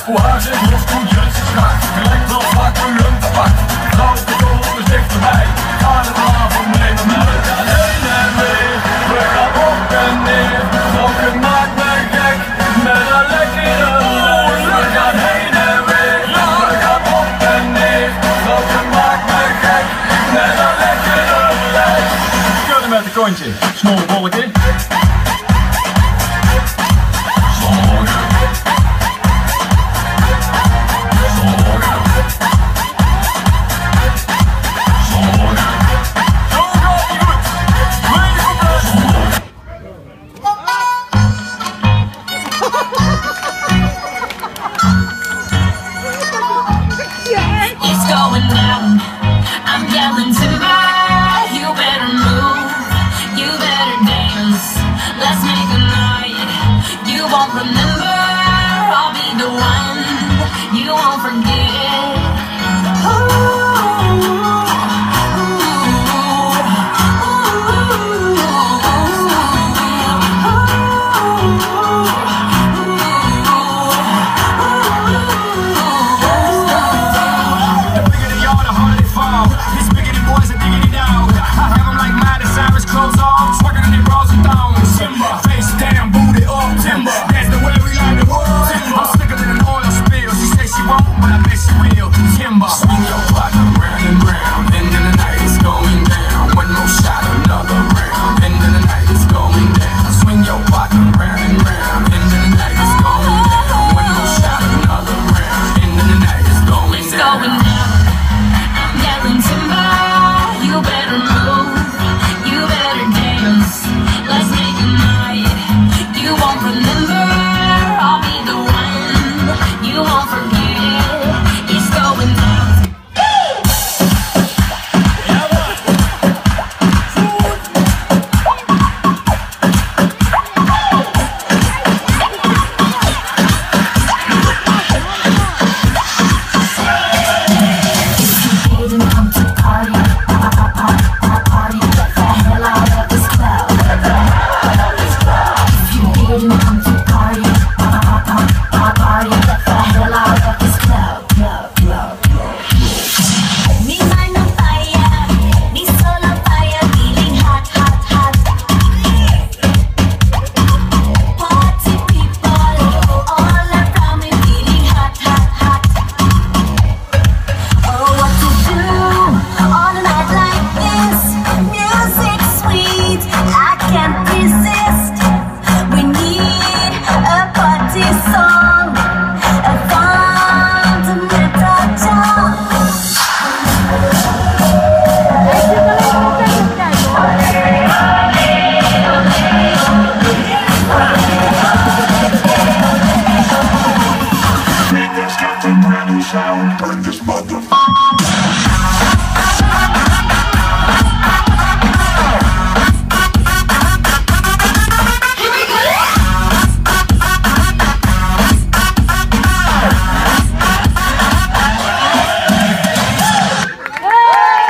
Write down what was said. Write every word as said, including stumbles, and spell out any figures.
Hoe haar zich los, hoe jut zich schaakt. Je lijkt wel vaak een lunt apart. Grote goal is dichterbij. Ga de avond mee met mij. We gaan heen en weer, we gaan op en neer. Ook het maakt me gek, met een lekkere lijf. We gaan heen en weer, we gaan op en neer. Ook het maakt me gek, met een lekkere lijf. Kudden met een kontje, snorbolletje.